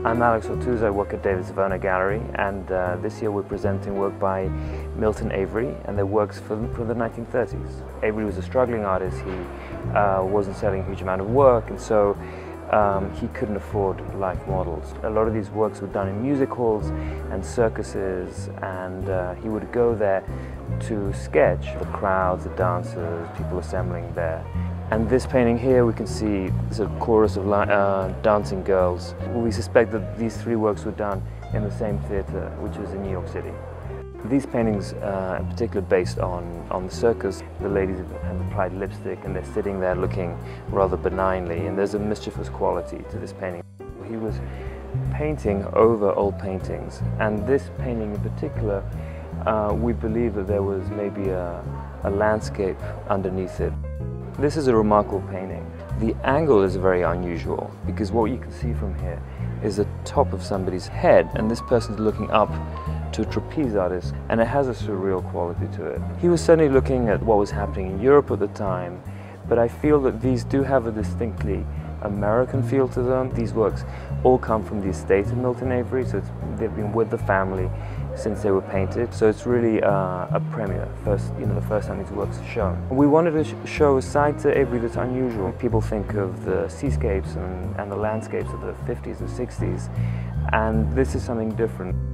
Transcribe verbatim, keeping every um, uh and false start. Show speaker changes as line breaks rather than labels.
I'm Alex Ortuz, I work at David's Zwirner Gallery, and uh, this year we're presenting work by Milton Avery, and their works from, from the nineteen thirties. Avery was a struggling artist. He uh, wasn't selling a huge amount of work, and so um, he couldn't afford life models. A lot of these works were done in music halls and circuses, and uh, he would go there to sketch the crowds, the dancers, people assembling there. And this painting here, we can see a chorus of uh, dancing girls. We suspect that these three works were done in the same theatre, which was in New York City. These paintings, uh, in particular, based on, on the circus. The ladies have applied lipstick and they're sitting there looking rather benignly, and there's a mischievous quality to this painting. He was painting over old paintings, and this painting in particular, uh, we believe that there was maybe a, a landscape underneath it. This is a remarkable painting. The angle is very unusual because what you can see from here is the top of somebody's head, and this person's looking up to a trapeze artist, and it has a surreal quality to it. He was certainly looking at what was happening in Europe at the time, but I feel that these do have a distinctly American feel to them. These works all come from the estate of Milton Avery, so it's, they've been with the family since they were painted. So it's really uh, a premiere, first, you know, the first time these works are shown. We wanted to sh show a side to Avery that's unusual. People think of the seascapes and, and the landscapes of the fifties and sixties, and this is something different.